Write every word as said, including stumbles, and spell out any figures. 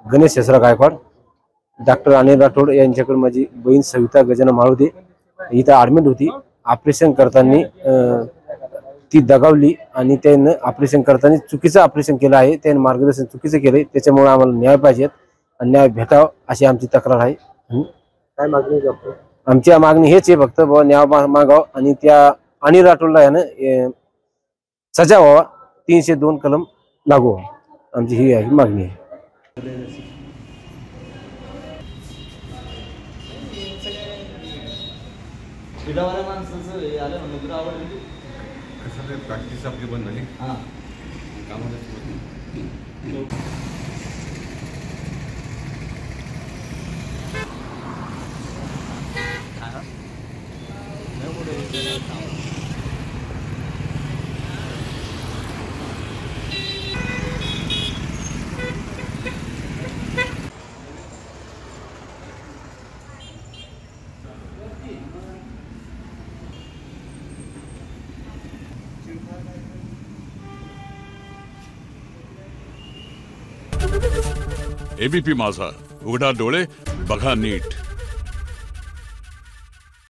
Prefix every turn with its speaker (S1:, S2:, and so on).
S1: Ganesh Sheshrao Gaikwad, doctor Anil Rathod यांच्याकडे माझी बहीण सविता गजानन माळुदे इथं ॲडमिट होती. ऑपरेशन करताना ती दगावली आणि त्यानं ऑपरेशन करताना चुकीचं ऑपरेशन केलं आहे. त्याने मार्गदर्शन चुकीचं केलं. त्याच्यामुळे आम्हाला न्याय पाहिजे आणि न्याय भेटावा अशी आमची तक्रार आहे.
S2: काय मागणी करतो?
S1: आमची मागणी हेच आहे फक्त बाबा न्याय मागावा आणि त्या अनिल राठोडला यानं सजा व्हावा. तीनशे दोन कलम लागू व्हावा. आमची ही आहे मागणी आहे.
S3: प्रॅक्टिस आपली बंद झाली. हां
S4: एबीपी माझा, उघडा डोळे बघा नीट.